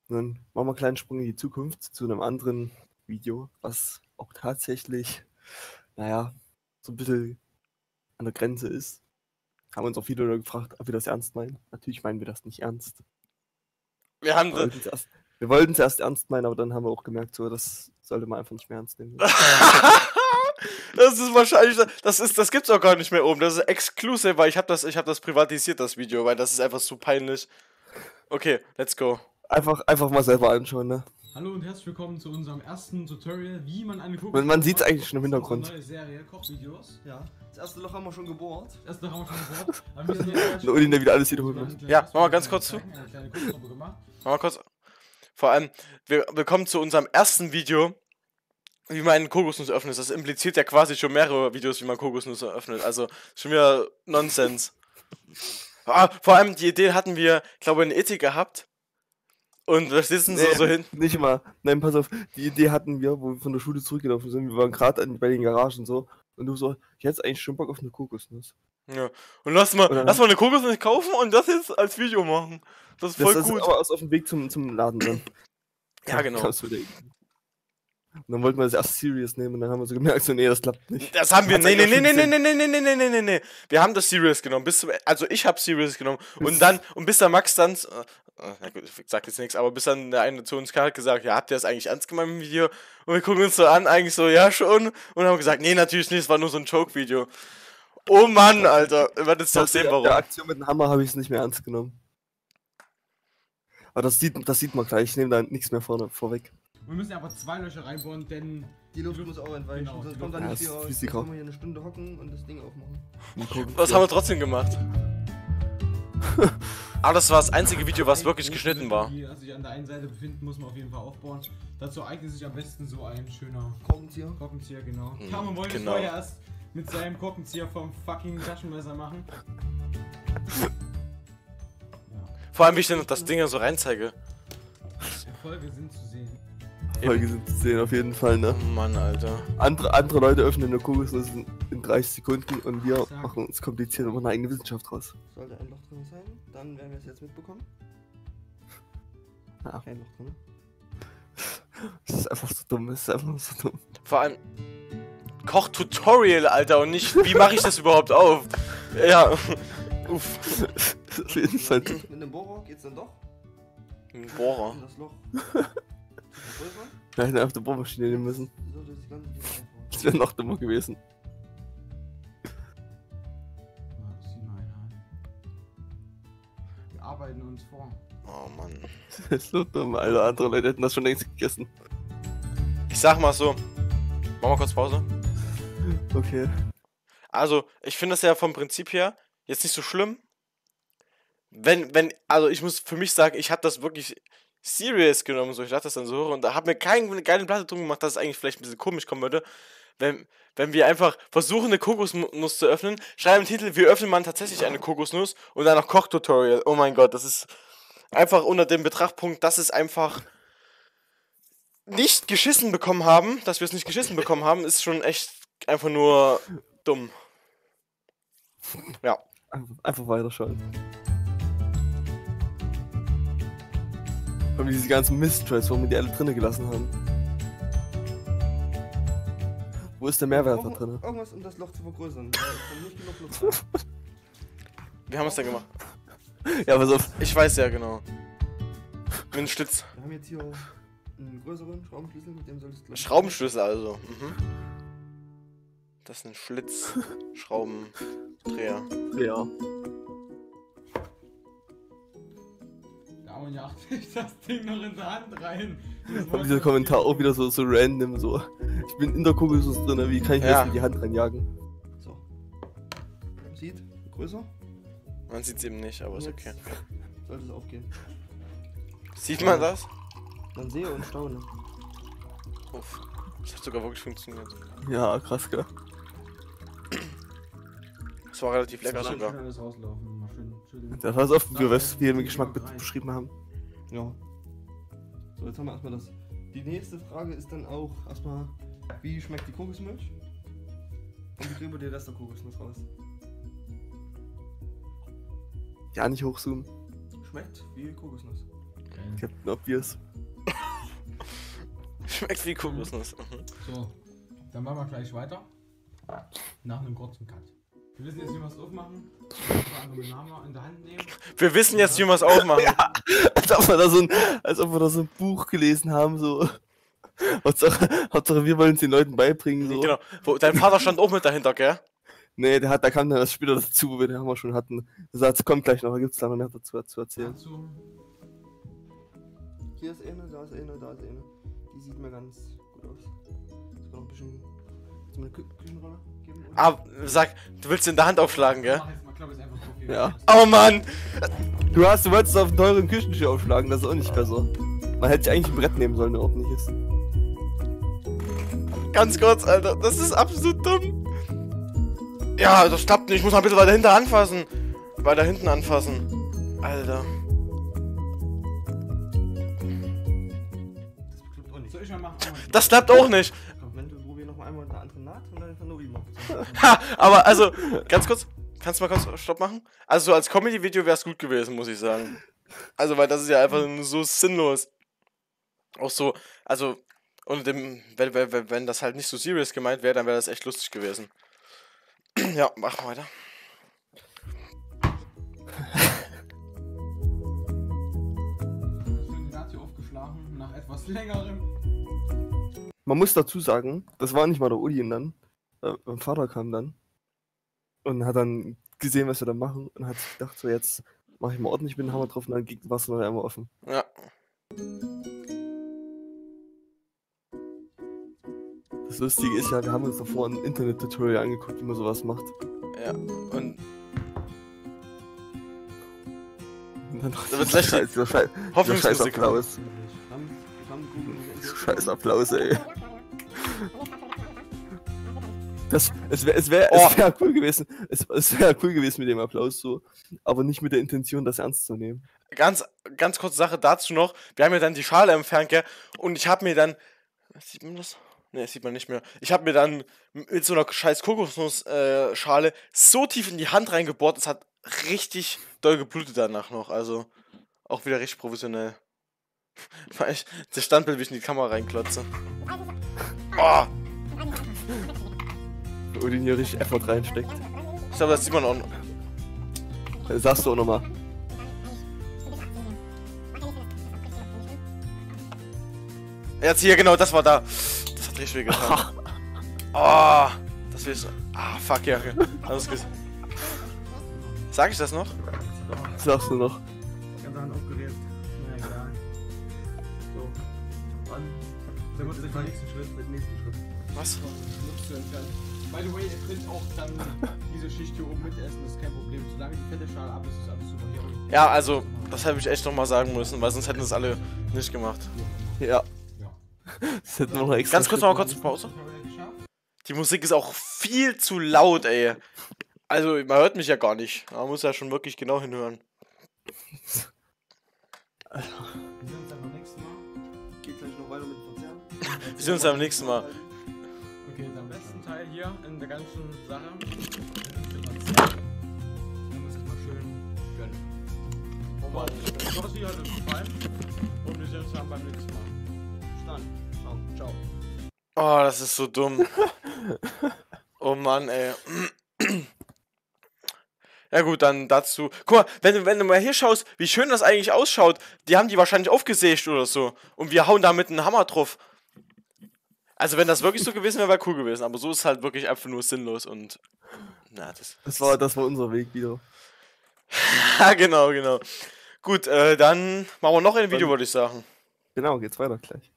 Dann machen wir einen kleinen Sprung in die Zukunft zu einem anderen Video, was auch tatsächlich, naja, so ein bisschen an der Grenze ist. Haben uns auch viele Leute gefragt, ob wir das ernst meinen. Natürlich meinen wir das nicht ernst. Wir haben Wir wollten es erst ernst meinen, aber dann haben wir auch gemerkt, so, das sollte man einfach nicht mehr ernst nehmen. Das ist wahrscheinlich, das gibt's auch gar nicht mehr oben. Das ist exclusive, weil ich hab das privatisiert, das Video, weil das ist einfach so peinlich. Okay, let's go. Einfach mal selber anschauen, ne? Hallo und herzlich willkommen zu unserem ersten Tutorial, wie man eine Man sieht es eigentlich schon im Hintergrund. Neue Serie, Kochvideos. Ja, das erste Loch haben wir schon gebohrt. Das erste Loch haben wir schon gebohrt. Aber wir müssen jetzt Und Odin, der wieder alles wiederholen muss. Ja, mach mal ganz kurz zu. Eine kleine Kurzprobe gemacht. Mach mal kurz. Vor allem, wir kommen zu unserem ersten Video, wie man einen Kokosnuss öffnet. Das impliziert ja quasi schon mehrere Videos, wie man Kokosnüsse öffnet. Also, schon wieder Nonsens. Vor allem, die Idee hatten wir, glaube ich, in Ethik gehabt. Und wir sitzen so hin. Nicht mal. Nein, pass auf. Die Idee hatten wir, wo wir von der Schule zurückgelaufen sind. Wir waren gerade bei den Garagen so. Und du so, ich hätte eigentlich schon Bock auf eine Kokosnuss. Ja. Und lass mal eine Kokosnuss kaufen und das jetzt als Video machen. Das ist voll das gut. Ist aber auf dem Weg zum Laden dann. Ja, genau. Und dann wollten wir das erst serious nehmen und dann haben wir so gemerkt, so, nee, das klappt nicht. Das haben wir, nee. Wir haben das serious genommen, also ich hab serious genommen und bis der Max dann, na gut, ich sag jetzt nichts, aber bis dann der eine zu uns kam, hat gesagt, ja, habt ihr das eigentlich ernst gemeint im Video? Und wir gucken uns so an, eigentlich so, ja schon, und haben gesagt, nee, natürlich nicht, es war nur so ein Joke-Video. Oh Mann, Alter, ihr werdet jetzt doch sehen, warum. Bei der Aktion mit dem Hammer habe ich es nicht mehr ernst genommen. Aber das sieht man gleich, ich nehme da nichts mehr vorweg. Wir müssen aber 2 Löcher reinbohren, denn Die Luft muss auch entweichen, Genau, sonst die kommt da Luft- nicht viel Ja, raus. ist Jetzt Physiker. können wir hier eine Stunde hocken und das Ding aufmachen. Was haben wir trotzdem gemacht? Aber das war das einzige Video, was wirklich geschnitten war. Die sich an der einen Seite befinden, muss man auf jeden Fall aufbauen. Dazu eignet sich am besten so ein schöner Korkenzieher. genau. Carmen wollte es genau. vorher erst mit seinem Korkenzieher vom fucking Taschenmesser machen. Vor allem, wie ich denn das Ding so reinzeige. Erfolge sind zu sehen. Folge sind zu sehen, auf jeden Fall, ne? Oh Mann, Alter. Andere Leute öffnen eine Kokosnuss in 30 Sekunden und wir machen uns kompliziert und machen eine eigene Wissenschaft draus. Sollte ein Loch drin sein, dann werden wir es jetzt mitbekommen. Ja. Kein Loch drin. Das ist einfach so dumm, Vor allem Koch-Tutorial, Alter, und nicht, wie mache ich das überhaupt auf? Ja, uff. Auf jeden Fall. Mit einem Bohrer geht's dann doch. Ein Bohrer. Um das Loch zu vergrößern. Wir hätten einfach die Bohrmaschine nehmen müssen. Sollte das Ganze hier einfach. Das wäre noch dümmer gewesen. Sieh mal einer an. Wir arbeiten uns vor. Oh Mann. Das ist so dumm, Alter. Andere Leute hätten das schon längst gegessen. Ich sag mal so. Machen wir kurz Pause. Okay. Also, ich finde das ja vom Prinzip her jetzt nicht so schlimm. Also ich muss für mich sagen, ich habe das wirklich serious genommen, so ich dachte das dann so und da habe mir keine geile Platte drum gemacht, dass es eigentlich vielleicht ein bisschen komisch kommen würde, wenn wir einfach versuchen, eine Kokosnuss zu öffnen, schreiben im Titel, wie öffnet man tatsächlich eine Kokosnuss und dann noch Kochtutorial. Oh mein Gott, das ist einfach unter dem Betrachtpunkt, dass es einfach nicht geschissen bekommen haben, dass wir es nicht geschissen bekommen haben, ist schon echt einfach nur dumm. Ja. Einfach weiterschauen. Und diese ganzen Mist-Trades, warum wir die alle drinnen gelassen haben. Wo ist der Mehrwert da drin? Irgendwas, um das Loch zu vergrößern. Da ist nicht genug Luft drin. Wie haben wir es denn gemacht? Ja, pass auf. Ich weiß ja genau. Mit einem Schlitz. Wir haben jetzt hier einen größeren Schraubenschlüssel, mit dem soll es gleich. Schraubenschlüssel also. Mhm. Das ist ein Schlitzschraubendreher. Ja. Da haben wir ja das Ding noch in der Hand rein. Und dieser Kommentar auch wieder so random, so. Ich bin in der Kokosnuss drin, wie kann ich mir Ja. das in die Hand reinjagen? So. Sieht? Größer? Man sieht es eben nicht, aber ist okay. Sollte es aufgehen. Sieht man das? Dann sehe und staune. Uff. Das hat sogar wirklich funktioniert. Ja, krass, gell? Das war relativ lecker Schön sogar. alles rauslaufen. Mal schön. Das war so oft, wie wir den Geschmack beschrieben haben. Ja. So, jetzt haben wir erstmal das. Die nächste Frage ist dann auch erstmal, wie schmeckt die Kokosmilch? Und wie kriegen wir den Rest der Kokosnuss raus? Ja, nicht hochzoomen. Schmeckt wie Kokosnuss. Captain Obvious. Schmeckt wie Kokosnuss. So, dann machen wir gleich weiter. Nach einem kurzen Cut. Wir wissen jetzt, wie wir es aufmachen. Den Namen in der Hand nehmen. Wir wissen jetzt, wie wir es aufmachen. Ja, als ob wir da so ein Buch gelesen haben, so. Hauptsache wir wollen es den Leuten beibringen, so. Genau. Dein Vater stand auch mit dahinter, gell? Nee, da kam dann das später dazu, wo wir den Hammer schon hatten. Er sagt, kommt gleich noch, da gibt's da noch mehr dazu zu erzählen. Dazu. Hier ist eine, da ist eine, da ist eine. Die sieht mir ganz gut aus. Sogar noch ein bisschen. Kannst du mir eine Küchenrolle geben? Oder? Ah, sag, du willst in der Hand aufschlagen, gell? Mach jetzt mal, glaub, ist einfach so viel. Ja. Oh Mann! Du wolltest auf einen teuren Küchentisch aufschlagen, das ist auch nicht besser. Man hätte eigentlich ein Brett nehmen sollen, der ordentlich ist. Ganz kurz, Alter, das ist absolut dumm. Ja, das klappt nicht, ich muss mal ein bisschen weiter hinten anfassen. Weiter hinten anfassen. Alter. Das klappt auch nicht. Soll ich mal machen? Das klappt auch nicht. Komm, wenn du probier noch einmal eine andere Naht und dann einfach nur immer. Ha, aber also, ganz kurz, kannst du mal kurz Stopp machen? Also so als Comedy-Video wäre es gut gewesen, muss ich sagen. Also, weil das ist ja einfach nur so sinnlos. Auch so, also, und wenn das halt nicht so serious gemeint wäre, dann wäre das echt lustig gewesen. Ja, machen wir weiter. Schön die Naht hier aufgeschlagen, nach etwas längerem. Man muss dazu sagen, das war nicht mal der Uli dann. Mein Vater kam dann und hat dann gesehen, was wir da machen und hat sich gedacht, so jetzt mache ich mal ordentlich mit dem Hammer drauf und dann war es noch einmal offen. Ja. Das Lustige ist ja, wir haben uns davor ein Internet-Tutorial angeguckt, wie man sowas macht. Ja, und Und dann noch Da wird's gleich dieser scheiß Hoffnungsmusik. Applaus. Scheiß Applaus, ey. Es wär cool gewesen. Es wäre cool gewesen mit dem Applaus so, aber nicht mit der Intention, das ernst zu nehmen. Ganz kurze Sache dazu noch. Wir haben ja dann die Schale entfernt, gell? Und ich habe mir dann. Sieht man das? Ne, das sieht man nicht mehr. Ich habe mir dann mit so einer scheiß Kokosnuss-Schale so tief in die Hand reingebohrt, es hat richtig doll geblutet danach noch. Also auch wieder richtig professionell. Weil ich das Standbild, wie ich in die Kamera reinklotze. Oh, Wo den hier richtig Effort reinsteckt. ich glaube, das sieht man auch noch. Das sagst du auch nochmal. Jetzt hier, genau, das war da. Das hat richtig weh getan. Oh, das will ich so. Ah, fuck, ja. Sag ich das noch? Das sagst du noch. Ganz Hand aufgeregt. Na egal. So. Dann sind wir jetzt den nächsten Schritt. Was? Nutzt du entfernen. By the way, ihr könnt auch dann diese Schicht hier oben mitessen, das ist kein Problem. Solange die fette Schale ab ist, ist alles super. Hier unten. Ja, also, das hätte ich echt nochmal sagen müssen, weil sonst hätten das alle nicht gemacht. Ja. Ja. Das hätten wir noch extra. Ganz kurz noch mal kurz Pause. Das haben wir geschafft. Die Musik ist auch viel zu laut, ey. Also, man hört mich ja gar nicht. Man muss ja schon wirklich genau hinhören. Wir sehen uns dann beim nächsten Mal. Geht gleich noch weiter mit dem Konzern. Wir sehen uns beim nächsten Mal. Okay, der besten Teil hier in der ganzen Sache. Dann muss ich mal schön gönnen. Oh Mann, ich hoffe, das Video hat euch gefallen. Und wir sehen uns dann beim nächsten Mal. Bis dann. Ciao. Oh, das ist so dumm. Oh Mann, ey. Ja gut, dann dazu. Guck mal, wenn du mal hier schaust, wie schön das eigentlich ausschaut, die haben die wahrscheinlich aufgesägt oder so. Und wir hauen da mit einem Hammer drauf. Also wenn das wirklich so gewesen wäre, wäre cool gewesen. Aber so ist es halt wirklich einfach nur sinnlos und... Na, Das war unser Weg wieder. Ja, genau. Gut, dann machen wir noch ein Video, würde ich sagen. Genau, geht's weiter gleich.